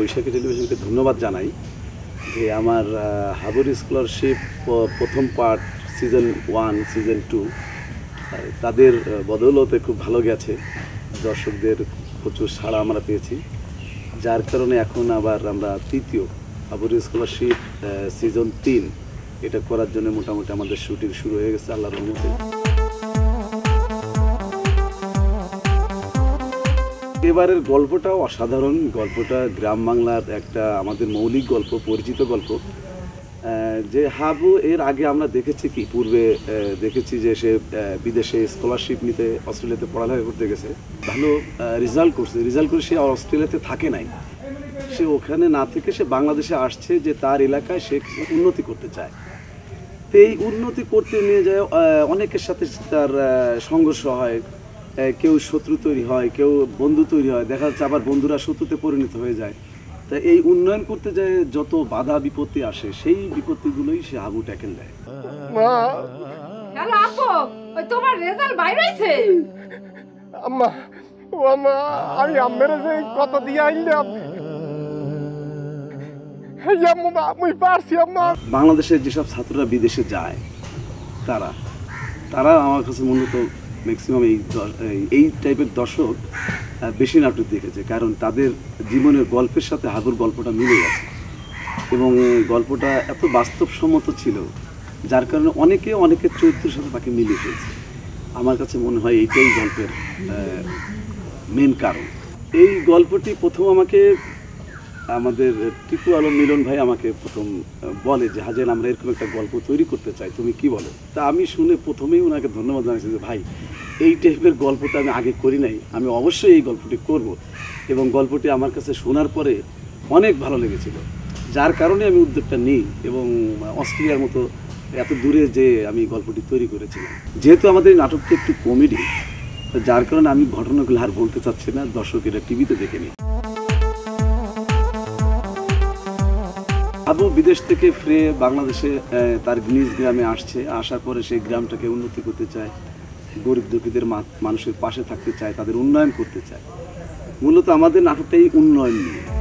বৈশাখী টেলিভিশনকে ধন্যবাদ জানাই যে আমার হাবুর স্কলারশিপ প্রথম পার্ট সিজন 1 সিজন 2 তাদের বদৌলতে খুব ভালো গেছে। দর্শকদের প্রচুর সাড়া আমরা পেয়েছি, যার কারণে এখন আবার আমরা তৃতীয় হাবুর স্কলারশিপ সিজন 3 এটা করার জন্য মোটামুটি আমাদের শুটিং শুরু হয়ে গেছে আল্লাহর রহমতে। এবারের গল্পটাও অসাধারণ। গল্পটা গ্রাম বাংলার একটা আমাদের মৌলিক গল্প, পরিচিত গল্প। যে হাবু এর আগে আমরা দেখেছি কি পূর্বে দেখেছি যে সে বিদেশে স্কলারশিপ নিতে অস্ট্রেলিয়াতে পড়ালেখা করতে গেছে, ভালো রেজাল্ট করছে। রেজাল্ট করে সে অস্ট্রেলিয়াতে থাকে নাই, সে ওখানে না থেকে সে বাংলাদেশে আসছে যে তার এলাকায় সে উন্নতি করতে চায়। তো এই উন্নতি করতে নিয়ে যায় অনেকের সাথে তার সংঘর্ষ হয়, কেউ শত্রু তৈরি হয়, কেউ বন্ধু তৈরি হয়, দেখা যাচ্ছে আবার বন্ধুরা শত্রুতে পরিণত হয়ে যায়। তা এই উন্নয়ন করতে যায় যত বাধা বিপত্তি আসে সেই বিপত্তিগুলোই সে হাবু ট্যাকেল দেয়। হ্যালো আপু, ওই তোমার রেজাল্ট বাইরে হইছে? আম্মা ও আম্মা, আমি আম্মের যে কত দিয়ে আইলাম, আমি পারছি আম্মা। বাংলাদেশের যেসব ছাত্ররা বিদেশে যায় তারা আমার কাছে মূলত ম্যাক্সিমাম এই টাইপের দর্শক বেশি নাটক দেখেছে, কারণ তাদের জীবনের গল্পের সাথে হাবুর গল্পটা মিলে গেছে এবং গল্পটা এত বাস্তবসম্মত ছিল যার কারণে অনেকের চরিত্রের সাথে তাকে মিলিয়ে ফেলছে। আমার কাছে মনে হয় এইটাই গল্পের মেন কারণ। এই গল্পটি প্রথম আমাকে আমাদের টিপু আলম মিলন ভাই আমাকে প্রথম বলে যে হাজেন আমরা এরকম একটা গল্প তৈরি করতে চাই, তুমি কি বলো? তা আমি শুনে প্রথমেই ওনাকে ধন্যবাদ জানাচ্ছি যে ভাই এই টাইপের গল্পটা আমি আগে করি নাই, আমি অবশ্যই এই গল্পটি করব। এবং গল্পটি আমার কাছে শোনার পরে অনেক ভালো লেগেছিল, যার কারণে আমি উদ্যোগটা নিই এবং অস্ট্রেলিয়ার মতো এত দূরে যে আমি গল্পটি তৈরি করেছিলাম। যেহেতু আমাদের এই নাটকটি একটু কমেডি, যার কারণে আমি ঘটনাগুলো আর বলতে চাচ্ছি না, দর্শকেরা টিভিতে দেখে নিই। হাবু বিদেশ থেকে ফিরে বাংলাদেশে তার নিজ গ্রামে আসছে, আসার পরে সেই গ্রামটাকে উন্নতি করতে চায়, গরিব দুঃখীদের মানুষের পাশে থাকতে চায়, তাদের উন্নয়ন করতে চায়। মূলত আমাদের নাটকটাই উন্নয়ন নিয়ে।